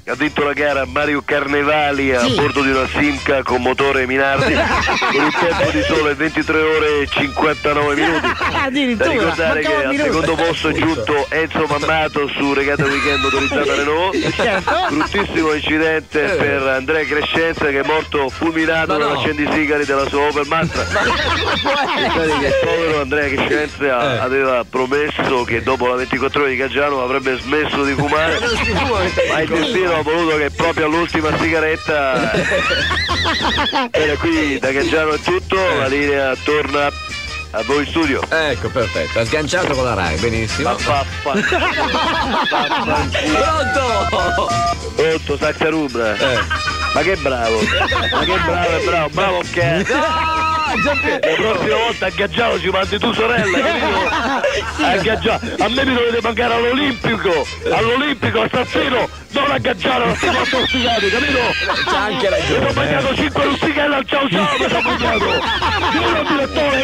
ha vinto la gara Mario Carnevali a bordo di una Simca con motore Minardi con un tempo di sole 23 ore e 59 minuti. Da ricordare che al secondo posto è giunto Enzo Mammato su regata weekend motorizzata Renault. Bruttissimo incidente per Andrea Crescenza che è morto fulminato dall'accendisigari della sua Opel Matra. Pensate che il povero Andrea Crescenza aveva promesso che dopo la 24 ore di Caggiano avrebbe smesso di fumare, ma il destino ha voluto che proprio all'ultima sigaretta. Bene, qui da Caggiano è tutto, la linea torna a voi in studio. Ecco, perfetto, ha sganciato con la Rai, benissimo. Pronto, Sacca Rubra. Ma che bravo, bravo che la prossima volta a Gaggiano ci mandi tu sorella, capito? A me mi dovete pagare all'Olimpico assassino, non a Gaggiano, non siamo attossicati, capito? C'ha anche ragione. Mi ho pagato 5 rustichelle al ciao mi sono pagato. Io direttore,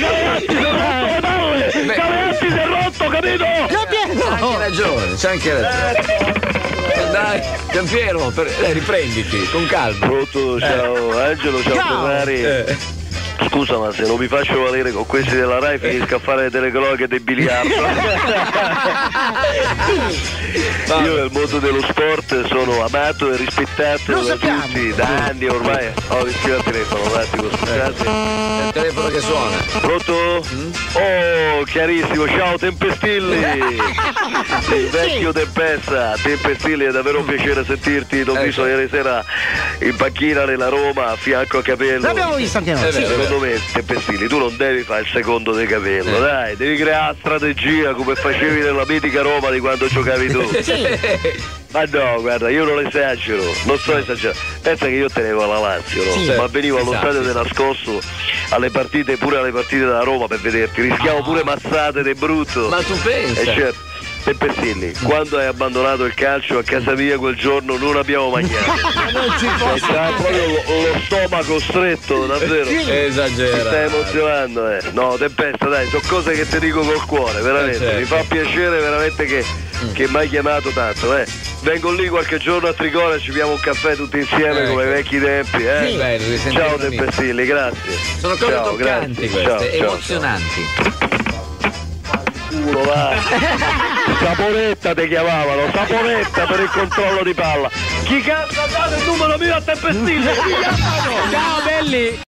Galeatti si è rotto, capito? C'ha anche ragione. Dai, Giampiero, riprenditi, con calma. Pronto, ciao Angelo, ciao Ferrari. Scusa, ma se non mi faccio valere con questi della Rai finisco a fare le telecronache del biliardo. Io nel mondo dello sport sono amato e rispettato da tutti, da anni ormai. Mi scrivo al telefono, un attimo, scusate. È il telefono che suona. Pronto? Oh, chiarissimo, ciao Tempestilli. Il vecchio Tempestilli, è davvero un piacere sentirti, l'ho visto ieri sera in panchina nella Roma a fianco a Capello. L'abbiamo visto anche noi. Secondo me, Tempestilli, tu non devi fare il secondo di Capello, dai, devi creare strategia come facevi nella mitica Roma di quando giocavi tu. Ma no, guarda, io non esagero, non sto esagerando. Pensa che io tenevo la Lazio, no? Ma venivo allo stadio di nascosto alle partite, pure alle partite della Roma per vederti, rischiavo pure mazzate di brutto. Ma tu pensi? Certo. Tempestilli, quando hai abbandonato il calcio a casa mia quel giorno non abbiamo mangiato. C'ha proprio lo stomaco stretto, davvero. Esagerato. Mi stai emozionando, No, Tempesta, dai, sono cose che ti dico col cuore, veramente. Mi fa piacere veramente che mi hai chiamato tanto, Vengo lì qualche giorno a Tricona, ci piamo un caffè tutti insieme come ai vecchi tempi, Bello, ciao Tempestilli, grazie. Sono cose toccanti queste, emozionanti. Saponetta ti chiamavano, Saponetta per il controllo di palla. Chi cazzo ha dato il numero mio a Tempestilli? Ciao belli!